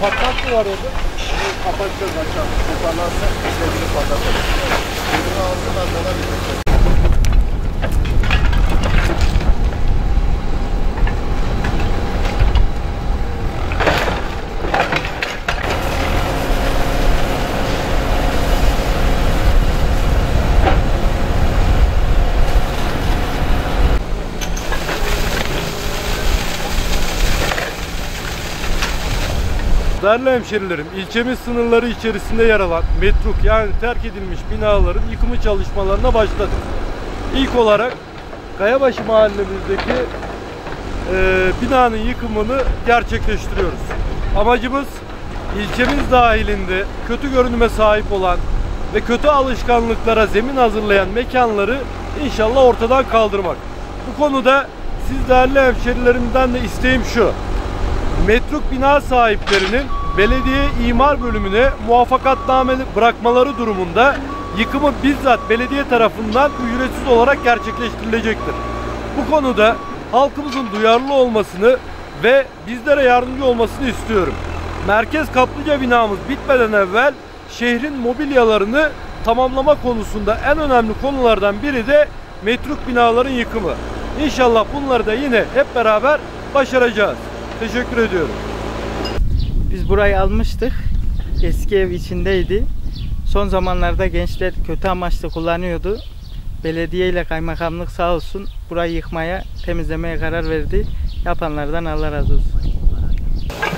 Patlak mı var orada? Kapatacağız aşağı. Toparlarsa sevgili patlatırız. Bunu alsın anneler gidecek. Değerli hemşerilerim, ilçemiz sınırları içerisinde yer alan metruk yani terk edilmiş binaların yıkımı çalışmalarına başladık. İlk olarak Kayabaşı mahallemizdeki binanın yıkımını gerçekleştiriyoruz. Amacımız ilçemiz dahilinde kötü görünüme sahip olan ve kötü alışkanlıklara zemin hazırlayan mekanları inşallah ortadan kaldırmak. Bu konuda siz değerli hemşerilerimden de isteğim şu: metruk bina sahiplerinin belediye imar bölümüne muvaffakatname bırakmaları durumunda yıkımı bizzat belediye tarafından ücretsiz olarak gerçekleştirilecektir. Bu konuda halkımızın duyarlı olmasını ve bizlere yardımcı olmasını istiyorum. Merkez kaplıca binamız bitmeden evvel şehrin mobilyalarını tamamlama konusunda en önemli konulardan biri de metruk binaların yıkımı. İnşallah bunları da yine hep beraber başaracağız. Teşekkür ediyorum. Biz burayı almıştık. Eski ev içindeydi. Son zamanlarda gençler kötü amaçlı kullanıyordu. Belediye ile kaymakamlık sağ olsun burayı yıkmaya, temizlemeye karar verdi. Yapanlardan Allah razı olsun.